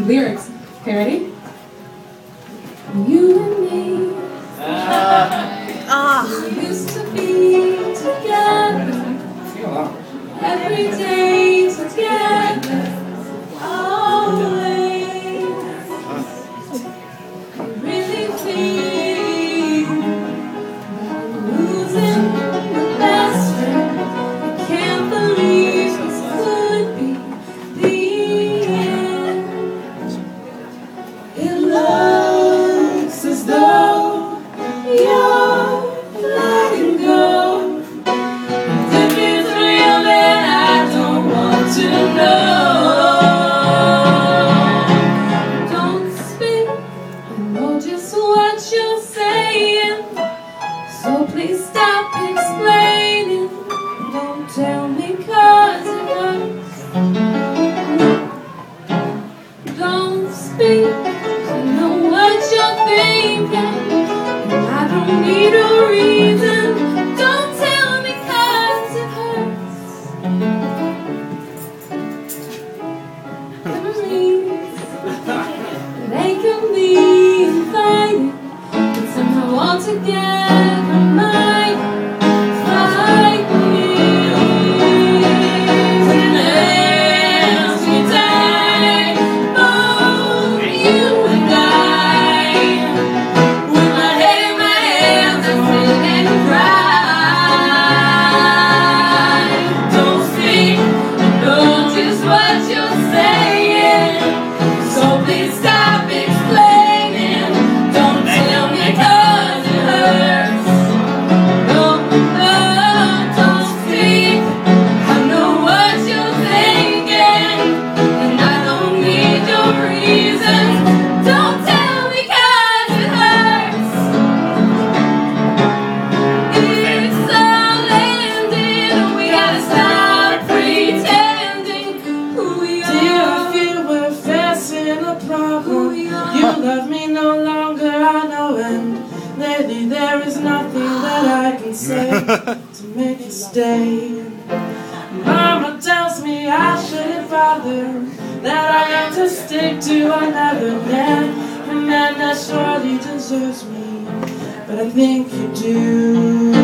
lyrics. Okay, ready? You and me we used to be together every day together, always. I really feel that I'm losing the best friend. I can't believe this could be the end. It looks as though you're letting go. And if it's real, then I don't want to know. Don't speak, I know just what you're saying, so please stop explaining. Don't tell me 'cause it hurts. Don't speak, I know what you're thinking, and I don't need a reason. Don't tell me 'cause it hurts. Memories, they can be inviting, but somehow all together might fight me. And as we die, both you and I, with my head in my hands, I sit and cry. Don't speak, I know just what you're saying, so please stop explaining. Don't tell me 'cause it hurts. No, no, don't speak, I know what you're thinking, and I don't need your reasons. Don't tell me 'cause it hurts. It's all ended, we gotta stop pretending who we are. Dear, I feel we're facing a problem. You love me no longer, I know, and lately there is nothing that I can say to make you stay. Mama tells me I shouldn't bother, that I am to stick to another man, a man that surely deserves me, but I think you do.